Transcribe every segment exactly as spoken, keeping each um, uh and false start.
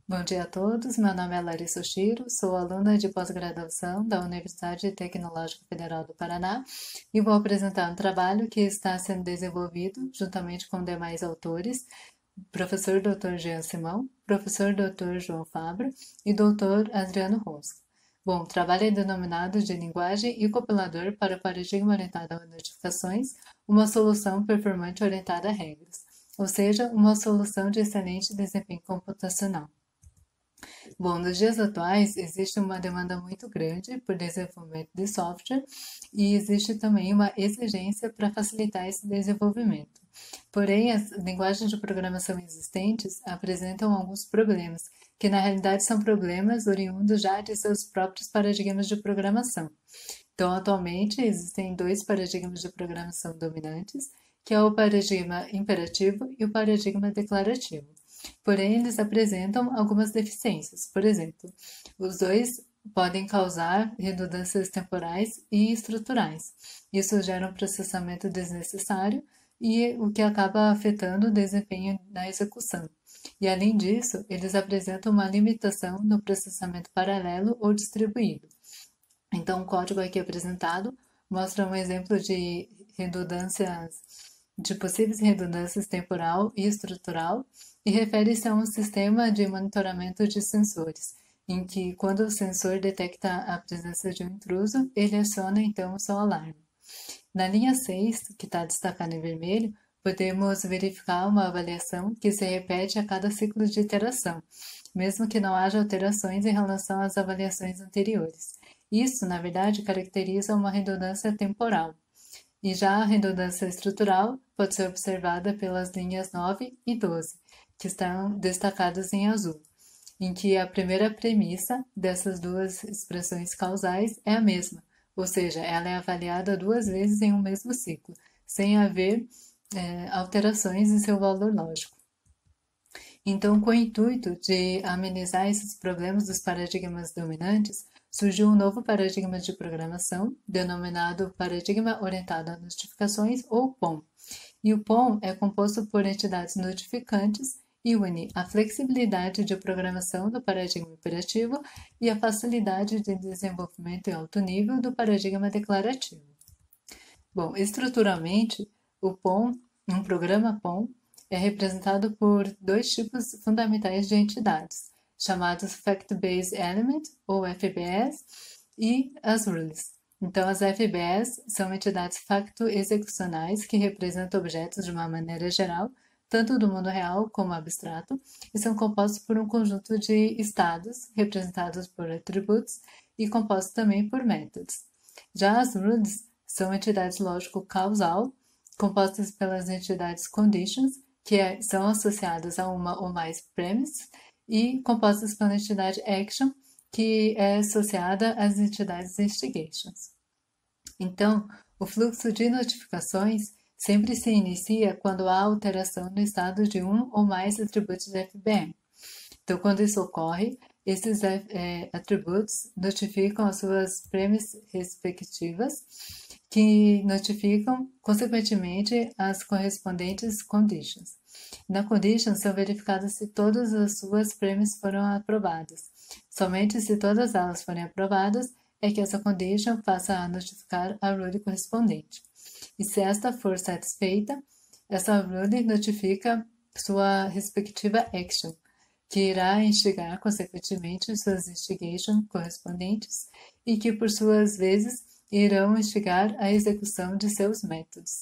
Bom dia a todos, meu nome é Larissa Oshiro, sou aluna de pós-graduação da Universidade Tecnológica Federal do Paraná e vou apresentar um trabalho que está sendo desenvolvido juntamente com demais autores, professor doutor Jean Simão, professor doutor João Fabra e doutor Adriano Rosco. Bom, o trabalho é denominado de linguagem e compilador para paradigma orientado a notificações, uma solução performante orientada a regras, ou seja, uma solução de excelente desempenho computacional. Bom, nos dias atuais existe uma demanda muito grande por desenvolvimento de software e existe também uma exigência para facilitar esse desenvolvimento. Porém, as linguagens de programação existentes apresentam alguns problemas, que na realidade são problemas oriundos já de seus próprios paradigmas de programação. Então, atualmente existem dois paradigmas de programação dominantes, que é o paradigma imperativo e o paradigma declarativo. Porém, eles apresentam algumas deficiências. Por exemplo, os dois podem causar redundâncias temporais e estruturais. Isso gera um processamento desnecessário e o que acaba afetando o desempenho na execução. E além disso, eles apresentam uma limitação no processamento paralelo ou distribuído. Então, o código aqui apresentado mostra um exemplo de redundâncias, de possíveis redundâncias temporal e estrutural, e refere-se a um sistema de monitoramento de sensores, em que, quando o sensor detecta a presença de um intruso, ele aciona então o seu alarme. Na linha seis, que está destacada em vermelho, podemos verificar uma avaliação que se repete a cada ciclo de iteração, mesmo que não haja alterações em relação às avaliações anteriores. Isso, na verdade, caracteriza uma redundância temporal. E já a redundância estrutural pode ser observada pelas linhas nove e doze, que estão destacadas em azul, em que a primeira premissa dessas duas expressões causais é a mesma, ou seja, ela é avaliada duas vezes em um mesmo ciclo, sem haver é, alterações em seu valor lógico. Então, com o intuito de amenizar esses problemas dos paradigmas dominantes, surgiu um novo paradigma de programação, denominado Paradigma Orientado a Notificações, ou P O M. E o P O M é composto por entidades notificantes e une a flexibilidade de programação do paradigma imperativo e a facilidade de desenvolvimento em alto nível do paradigma declarativo. Bom, estruturalmente, o P O M, um programa P O M, é representado por dois tipos fundamentais de entidades, chamados Fact-Based Element, ou F B S, e as Rules. Então, as F B S são entidades facto-execucionais que representam objetos de uma maneira geral, tanto do mundo real como abstrato, e são compostos por um conjunto de estados, representados por atributos, e compostos também por métodos. Já as Rules são entidades lógico-causal, compostas pelas entidades conditions, que é, são associadas a uma ou mais premises, e compostas pela entidade action, que é associada às entidades investigations. Então, o fluxo de notificações sempre se inicia quando há alteração no estado de um ou mais atributos de F B M. Então, quando isso ocorre, esses é, atributos notificam as suas premises respectivas, que notificam, consequentemente, as correspondentes conditions. Na condition, são verificadas se todas as suas premises foram aprovadas. Somente se todas elas forem aprovadas, é que essa condition passa a notificar a rule correspondente. E se esta for satisfeita, essa rule notifica sua respectiva action, que irá instigar, consequentemente, suas instigation correspondentes e que, por suas vezes, irão instigar a execução de seus métodos.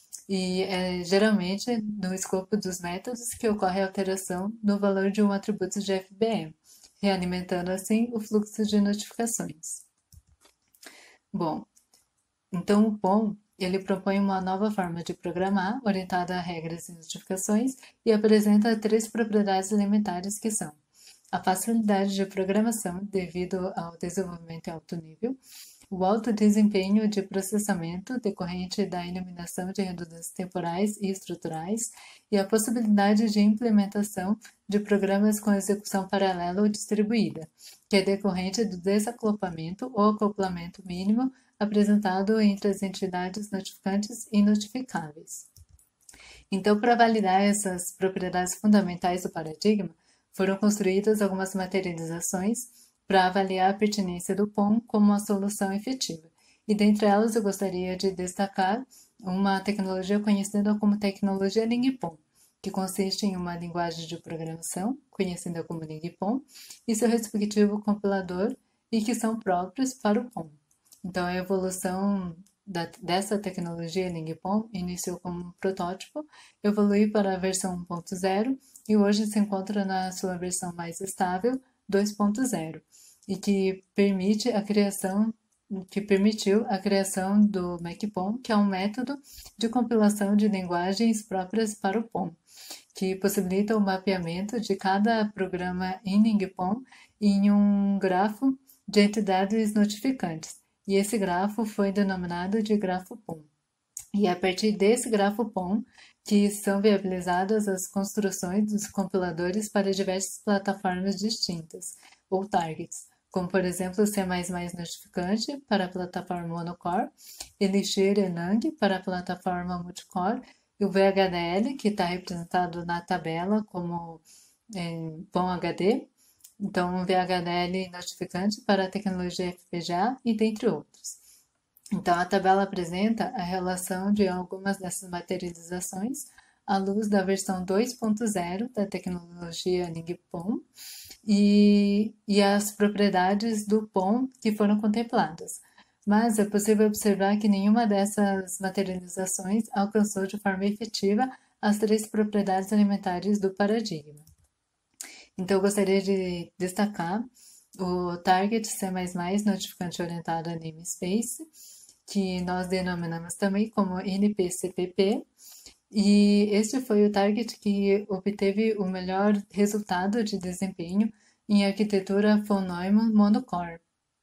E é geralmente no escopo dos métodos que ocorre a alteração no valor de um atributo de F B M, realimentando assim o fluxo de notificações. Bom, então o P O M ele propõe uma nova forma de programar orientada a regras e notificações e apresenta três propriedades elementares que são a facilidade de programação devido ao desenvolvimento em alto nível, o alto desempenho de processamento decorrente da eliminação de redundâncias temporais e estruturais e a possibilidade de implementação de programas com execução paralela ou distribuída, que é decorrente do desacoplamento ou acoplamento mínimo apresentado entre as entidades notificantes e notificáveis. Então, para validar essas propriedades fundamentais do paradigma, foram construídas algumas materializações para avaliar a pertinência do P O M como uma solução efetiva. E dentre elas eu gostaria de destacar uma tecnologia conhecida como tecnologia LingPOM, que consiste em uma linguagem de programação, conhecida como LingPOM, e seu respectivo compilador, e que são próprios para o P O M. Então, a evolução da, dessa tecnologia LingPOM iniciou como um protótipo, evoluiu para a versão um ponto zero e hoje se encontra na sua versão mais estável, dois ponto zero, e que permite a criação que permitiu a criação do MacPom, que é um método de compilação de linguagens próprias para o P O M, que possibilita o mapeamento de cada programa em LingPOM em um grafo de entidades notificantes. E esse grafo foi denominado de grafo P O M. E é a partir desse grafo P O M que são viabilizadas as construções dos compiladores para diversas plataformas distintas, ou targets, como por exemplo o C mais mais notificante para a plataforma monocore, Elixir e Lang para a plataforma multicore, e o V H D L, que está representado na tabela como é, P O M H D, então o V H D L notificante para a tecnologia F P G A e dentre outros. Então, a tabela apresenta a relação de algumas dessas materializações à luz da versão dois ponto zero da tecnologia LingPOM e, e as propriedades do P O M que foram contempladas. Mas é possível observar que nenhuma dessas materializações alcançou de forma efetiva as três propriedades elementares do paradigma. Então, eu gostaria de destacar o Target C mais mais notificante orientado a namespace, que nós denominamos também como N P C P P, e este foi o target que obteve o melhor resultado de desempenho em arquitetura von Neumann monocore.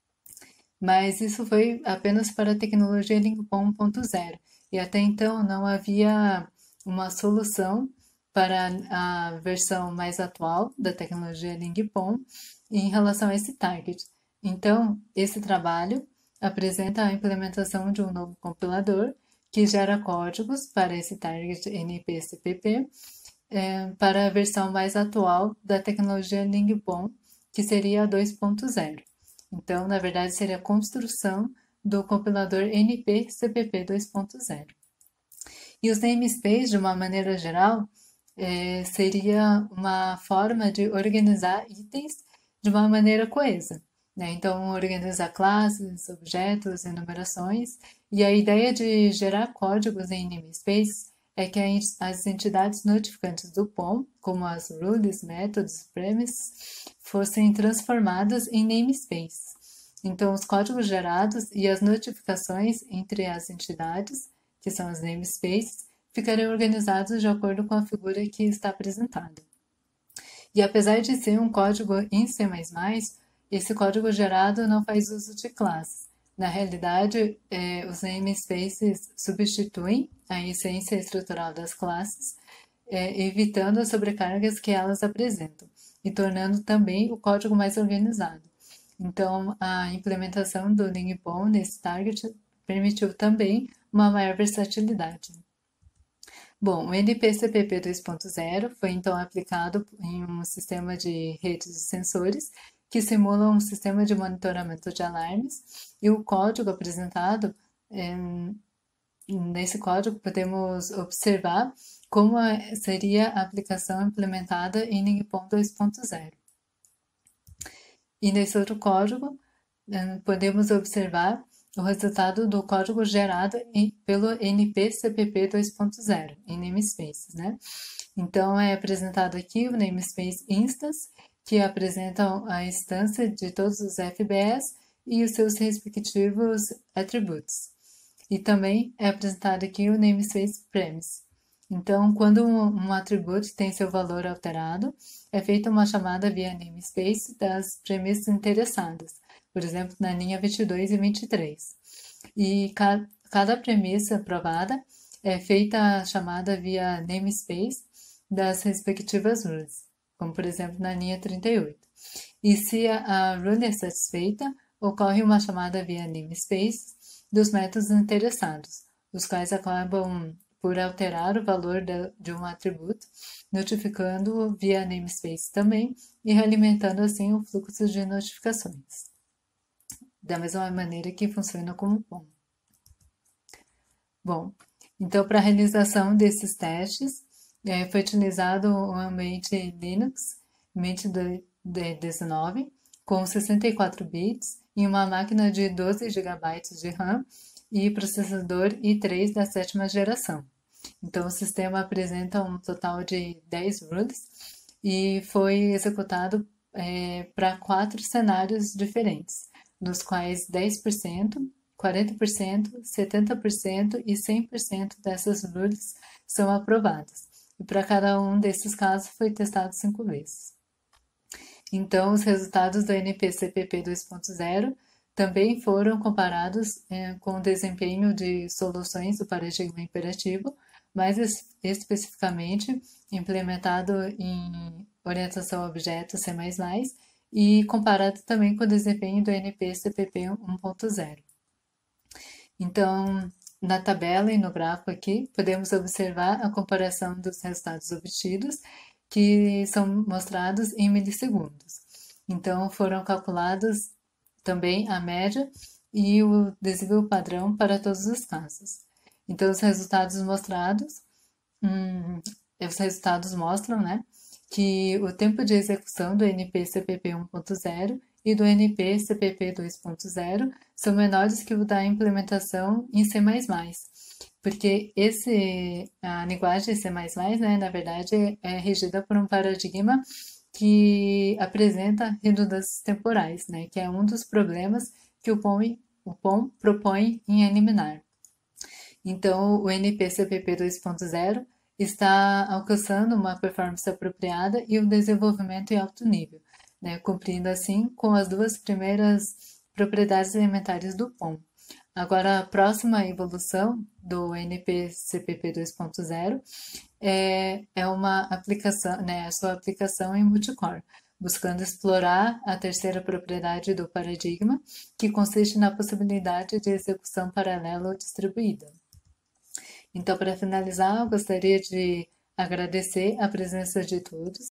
Mas isso foi apenas para a tecnologia LingPOM um ponto zero, e até então não havia uma solução para a versão mais atual da tecnologia LingPOM em relação a esse target. Então, esse trabalho apresenta a implementação de um novo compilador que gera códigos para esse target N P C P P é, para a versão mais atual da tecnologia LingPOM, que seria a dois ponto zero. Então, na verdade, seria a construção do compilador N P C P P dois ponto zero. E os namespaces, de uma maneira geral, é, seria uma forma de organizar itens de uma maneira coesa. Né? Então, organizar classes, objetos, enumerações, e a ideia de gerar códigos em namespace é que as entidades notificantes do P O M, como as rules, métodos, premises, fossem transformadas em namespaces. Então, os códigos gerados e as notificações entre as entidades, que são os namespaces, ficariam organizados de acordo com a figura que está apresentada. E apesar de ser um código em C mais mais, esse código gerado não faz uso de classes. Na realidade, eh, os namespaces substituem a essência estrutural das classes, eh, evitando as sobrecargas que elas apresentam, e tornando também o código mais organizado. Então, a implementação do LingPOM nesse target permitiu também uma maior versatilidade. Bom, o N P C P P dois ponto zero foi então aplicado em um sistema de redes de sensores que simulam um sistema de monitoramento de alarmes, e o código apresentado, é, nesse código podemos observar como seria a aplicação implementada em LingPOM dois ponto zero. E nesse outro código, podemos observar o resultado do código gerado em, pelo N P C P P dois ponto zero, em namespaces, né? Então, é apresentado aqui o namespace instance, que apresenta a instância de todos os F B S e os seus respectivos attributos. E também é apresentado aqui o namespace premise. Então, quando um, um atributo tem seu valor alterado, é feita uma chamada via namespace das premissas interessadas, por exemplo, na linha vinte e dois e vinte e três. E ca cada premissa aprovada é feita a chamada via namespace das respectivas rules, como por exemplo na linha trinta e oito. E se a, a rule é satisfeita, ocorre uma chamada via namespace dos métodos interessados, os quais acabam por alterar o valor de, de um atributo, notificando-o via namespace também e realimentando assim o fluxo de notificações, da mesma maneira que funciona como POM. Bom, então para a realização desses testes, é, foi utilizado um ambiente Linux, Mint dezenove, com sessenta e quatro bits e uma máquina de doze gigabytes de RAM e processador i três da sétima geração. Então, o sistema apresenta um total de dez rules e foi executado é, para quatro cenários diferentes, nos quais dez por cento, quarenta por cento, setenta por cento e cem por cento dessas rules são aprovadas. E para cada um desses casos foi testado cinco vezes. Então, os resultados do N P C P P dois ponto zero também foram comparados é, com o desempenho de soluções do paradigma imperativo, mais es especificamente implementado em orientação a objetos C mais mais, e comparado também com o desempenho do N P C P P um ponto zero. Então, na tabela e no gráfico aqui, podemos observar a comparação dos resultados obtidos, que são mostrados em milissegundos. Então, foram calculados também a média e o desvio padrão para todos os casos. Então, os resultados mostrados, hum, os resultados mostram, né, que o tempo de execução do N P C P P um ponto zero e do N P C P P dois ponto zero são menores que o da implementação em C mais mais, porque esse, a linguagem C mais mais, né, na verdade, é regida por um paradigma que apresenta redundâncias temporais, né, que é um dos problemas que o POM, o POM propõe em eliminar. Então, o N P C P P dois ponto zero está alcançando uma performance apropriada e um desenvolvimento em alto nível, né, cumprindo assim com as duas primeiras propriedades elementares do POM. Agora, a próxima evolução do N P C P P dois ponto zero é, é uma aplicação, né, a sua aplicação em multicore, buscando explorar a terceira propriedade do paradigma, que consiste na possibilidade de execução paralela ou distribuída. Então, para finalizar, eu gostaria de agradecer a presença de todos